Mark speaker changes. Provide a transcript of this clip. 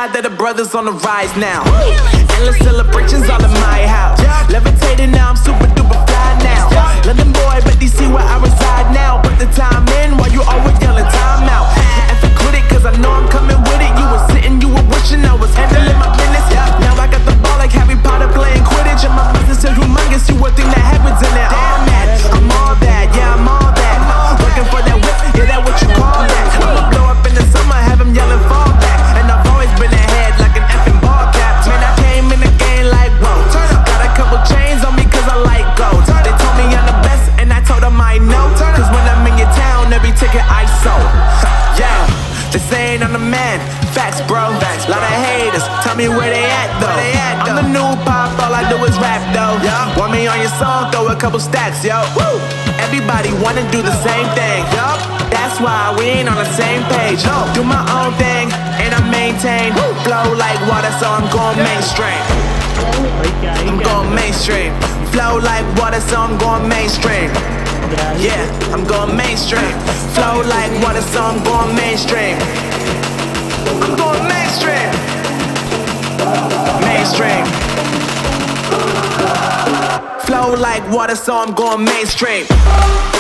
Speaker 1: glad that the brothers on the rise now. Endless celebrations all in my house. Levitating now, I'm super duper fly now. London boy, but they see where I reside now. Put the time in while you always yelling time out. And for quit it, cause I know I'm coming with it. You were sitting, you were wishing I was handling my business. Now I got the ball like Harry Potter playing Quidditch. And my business is humongous, you would think that happens in it. Damn that, I'm all that, yeah I'm all that. Working for that whip, yeah that what you call that. I'ma blow up in the summer, have them yelling fall back. And I've always been ahead like an effing ball cap. Man, I came in the game like whoa. Got a couple chains on me cause I like gold. They told me I'm the best and I told them I know. Cause when I'm in your town, every ticket I sold. Yeah, they saying I'm the man. Facts bro, lot of haters, tell me where they at though. I'm the new pop, all I do is rap though. Want me on your song, throw a couple stacks, yo. Woo! Everybody wanna do the same thing, yup. That's why we ain't on the same page. Do my own thing, and I maintain. Flow like water, so I'm going mainstream. I'm going mainstream. Flow like water, so I'm going mainstream. Yeah, I'm going mainstream. Flow like water, so I'm going mainstream. I'm going mainstream. Mainstream. Flow like water, so I'm going mainstream.